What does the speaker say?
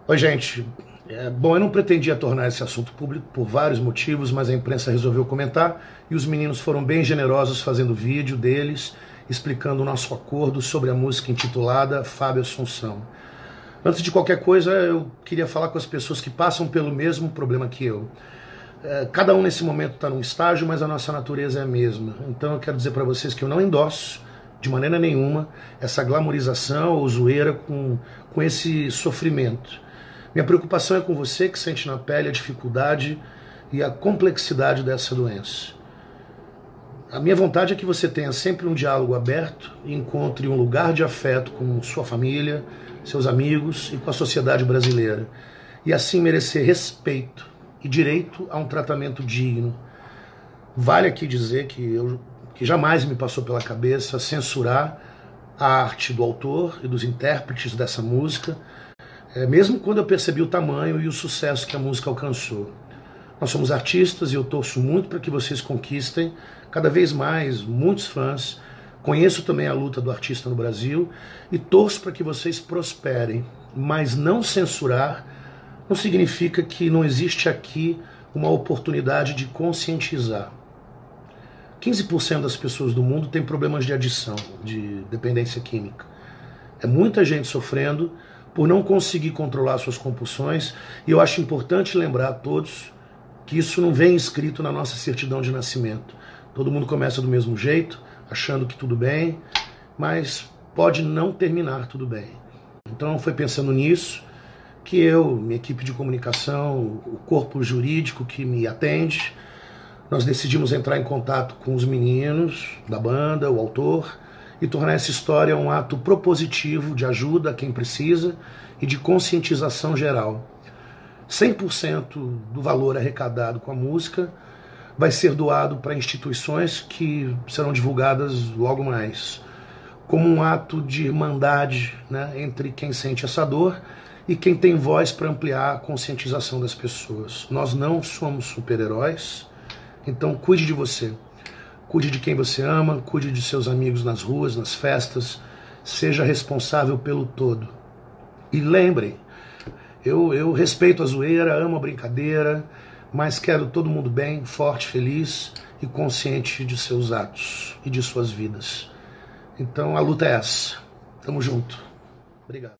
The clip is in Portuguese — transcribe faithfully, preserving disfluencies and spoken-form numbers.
Oi, gente. É, bom, eu não pretendia tornar esse assunto público por vários motivos, mas a imprensa resolveu comentar e os meninos foram bem generosos fazendo vídeo deles, explicando o nosso acordo sobre a música intitulada Fábio Assunção. Antes de qualquer coisa, eu queria falar com as pessoas que passam pelo mesmo problema que eu. É, cada um nesse momento está num estágio, mas a nossa natureza é a mesma. Então eu quero dizer para vocês que eu não endosso, de maneira nenhuma, essa glamorização ou zoeira com, com esse sofrimento. Minha preocupação é com você que sente na pele a dificuldade e a complexidade dessa doença. A minha vontade é que você tenha sempre um diálogo aberto e encontre um lugar de afeto com sua família, seus amigos e com a sociedade brasileira. E assim merecer respeito e direito a um tratamento digno. Vale aqui dizer que, eu, que jamais me passou pela cabeça censurar a arte do autor e dos intérpretes dessa música, É, mesmo quando eu percebi o tamanho e o sucesso que a música alcançou. Nós somos artistas e eu torço muito para que vocês conquistem cada vez mais muitos fãs. Conheço também a luta do artista no Brasil e torço para que vocês prosperem. Mas não censurar não significa que não existe aqui uma oportunidade de conscientizar. quinze por cento das pessoas do mundo têm problemas de adição, de dependência química. É muita gente sofrendo por não conseguir controlar suas compulsões, e eu acho importante lembrar a todos que isso não vem escrito na nossa certidão de nascimento. Todo mundo começa do mesmo jeito, achando que tudo bem, mas pode não terminar tudo bem. Então foi pensando nisso que eu, minha equipe de comunicação, o corpo jurídico que me atende, nós decidimos entrar em contato com os meninos da banda, o autor, e tornar essa história um ato propositivo de ajuda a quem precisa e de conscientização geral. cem por cento do valor arrecadado com a música vai ser doado para instituições que serão divulgadas logo mais, como um ato de irmandade, né, entre quem sente essa dor e quem tem voz para ampliar a conscientização das pessoas. Nós não somos super-heróis, então cuide de você. Cuide de quem você ama, cuide de seus amigos nas ruas, nas festas, seja responsável pelo todo. E lembrem, eu, eu respeito a zoeira, amo a brincadeira, mas quero todo mundo bem, forte, feliz e consciente de seus atos e de suas vidas. Então a luta é essa. Tamo junto. Obrigado.